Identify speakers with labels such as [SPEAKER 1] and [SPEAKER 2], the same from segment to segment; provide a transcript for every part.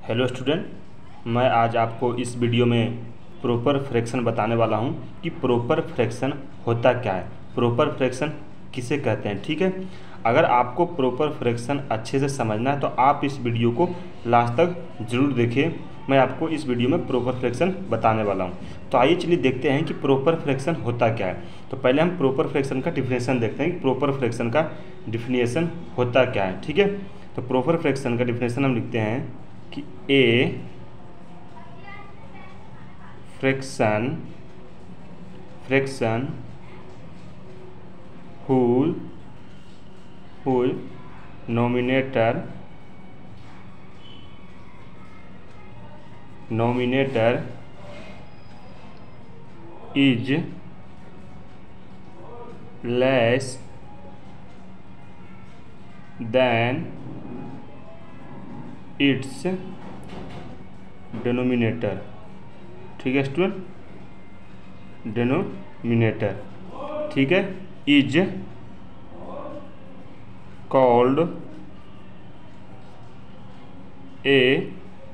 [SPEAKER 1] Hello student, मैं आज आपको इस वीडियो में प्रॉपर फ्रैक्शन बताने वाला हूं कि प्रॉपर फ्रैक्शन होता क्या है, प्रॉपर फ्रैक्शन किसे कहते हैं। ठीक है, अगर आपको प्रॉपर फ्रैक्शन अच्छे से समझना है तो आप इस वीडियो को लास्ट तक ज़रूर देखिए। मैं आपको इस वीडियो में प्रॉपर फ्रैक्शन बताने वाला हूं। तो आइए चलिए देखते हैं कि प्रॉपर फ्रैक्शन होता क्या है। तो पहले हम प्रॉपर फ्रैक्शन का डिफिनेशन देखते हैं कि प्रॉपर फ्रैक्शन का डिफिनेशन होता क्या है। ठीक है, तो प्रॉपर फ्रैक्शन का डिफिनेशन हम लिखते हैं कि a fraction whose nominator is less than its denominator। ठीक है स्टूडेंट, डिनोमिनेटर, ठीक है, is called a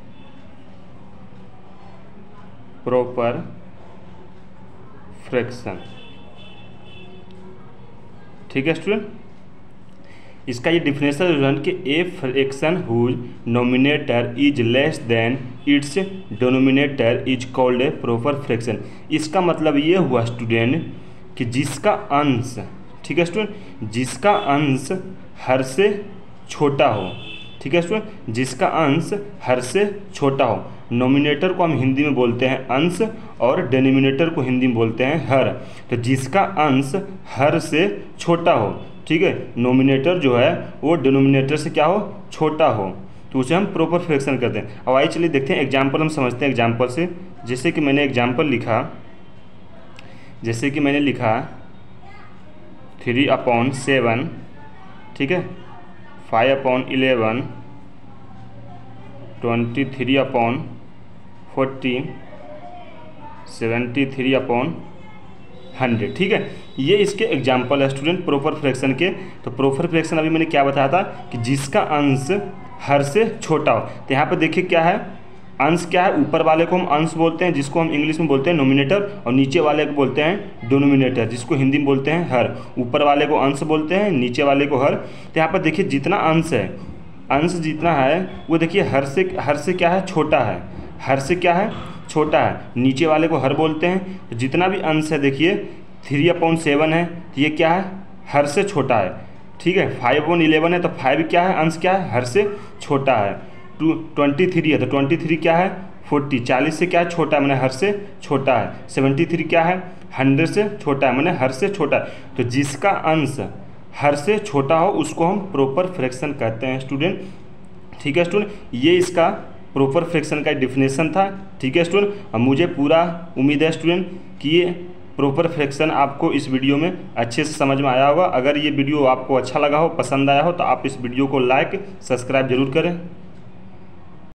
[SPEAKER 1] proper fraction. ठीक है स्टूडेंट, इसका ये डिफिनेशन कि a fraction whose nominator is less than its denominator is called a proper fraction. इसका मतलब ये हुआ स्टूडेंट कि जिसका अंश, ठीक है स्टूडेंट, जिसका अंश हर से छोटा हो। ठीक है स्टूडेंट, जिसका अंश हर से छोटा हो। नोमिनेटर को हम हिंदी में बोलते हैं अंश और डिनोमिनेटर को हिंदी में बोलते हैं हर। तो जिसका अंश हर से छोटा हो, ठीक है, नोमिनेटर जो है वो डिनोमिनेटर से क्या हो, छोटा हो, तो उसे हम प्रॉपर फ्रैक्शन करते हैं। अब आइए चलिए देखते हैं एग्जाम्पल, हम समझते हैं एग्जाम्पल से। जैसे कि मैंने एग्जाम्पल लिखा, जैसे कि मैंने लिखा 3/7, ठीक है, 5/11, 23/40, 73/100। ठीक है, ये इसके एग्जाम्पल है स्टूडेंट प्रॉपर फ्रैक्शन के। तो प्रॉपर फ्रैक्शन अभी मैंने क्या बताया था कि जिसका अंश हर से छोटा हो। तो यहाँ पे देखिए क्या है, अंश क्या है, ऊपर वाले को हम अंश बोलते हैं जिसको हम इंग्लिश में बोलते हैं नोमिनेटर, और नीचे वाले को बोलते हैं डिनोमिनेटर जिसको हिंदी में बोलते हैं हर। ऊपर वाले को अंश बोलते हैं, नीचे वाले को हर। तो यहाँ पर देखिए जितना अंश है, अंश जितना है वो देखिए हर से क्या है, छोटा है, हर से क्या है, छोटा है। नीचे वाले को हर बोलते हैं। तो जितना भी अंश है देखिए 3/7 है, तो ये क्या है, हर से छोटा है। ठीक है, 5/11 है, तो 5 क्या है, अंश क्या है, हर से छोटा है। 23 है, तो 23 क्या है, 40 से क्या है, छोटा है, मैंने हर से छोटा है। 73 क्या है, 100 से छोटा है, मैंने हर से छोटा है। तो जिसका अंश हर से छोटा हो उसको हम प्रॉपर फ्रैक्शन कहते हैं स्टूडेंट। ठीक है स्टूडेंट, ये इसका प्रॉपर फ्रैक्शन का डिफिनेशन था। ठीक है स्टूडेंट, अब मुझे पूरा उम्मीद है स्टूडेंट कि ये प्रॉपर फ्रैक्शन आपको इस वीडियो में अच्छे से समझ में आया होगा। अगर ये वीडियो आपको अच्छा लगा हो, पसंद आया हो, तो आप इस वीडियो को लाइक सब्सक्राइब जरूर करें।